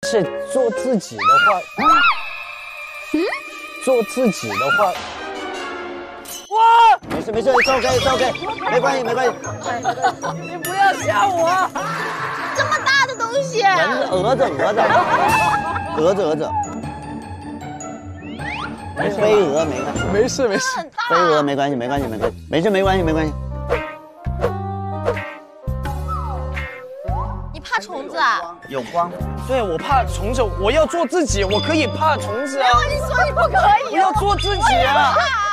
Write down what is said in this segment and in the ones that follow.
是做自己的话，做自己的话，哇， 没事没事，it's OK，没关系没关系。 你不要吓我！ 这么大的东西， 蛾子，飞蛾没关系， 没事没事， 飞蛾没关系，没事没关系。 你怕虫子啊？ 有光， 对我怕虫子，我要做自己，我可以怕虫子啊！ 你说你不可以， 我要做自己啊！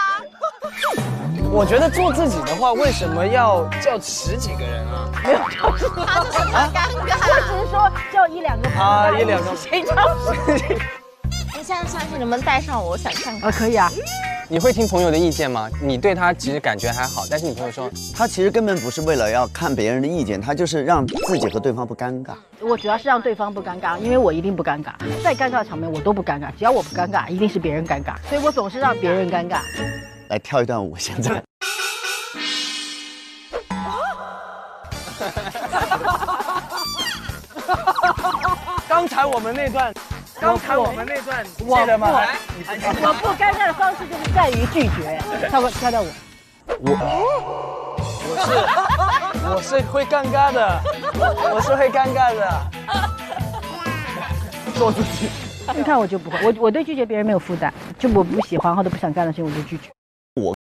我觉得做自己的话，为什么要叫10几个人啊？没有， 他就是很尴尬。 我只是说叫1、2个啊，1、2个， 谁知道？ 你现在相信能不能带上我？我想看看。 可以啊。 你会听朋友的意见吗？你对他其实感觉还好，但是你朋友说他其实根本不是为了要看别人的意见，他就是让自己和对方不尴尬。 我主要是让对方不尴尬，因为我一定不尴尬，再尴尬的场面我都不尴尬，只要我不尴尬，一定是别人尴尬，所以我总是让别人尴尬。 来跳一段舞，现在。 刚才我们那段，记得吗？ 我不尴尬的方式就是在于拒绝。跳跳舞。 我是会尴尬的，我是会尴尬的。做自己。 你看我就不会，我对拒绝别人没有负担，就我不喜欢或者不想干的事情我就拒绝。